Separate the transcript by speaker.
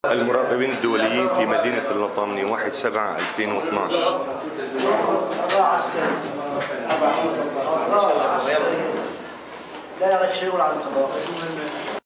Speaker 1: المراقبين الدوليين في مدينة اللطامنة 1/7/2012.
Speaker 2: لا يعرف شيء يقول عن القضاء.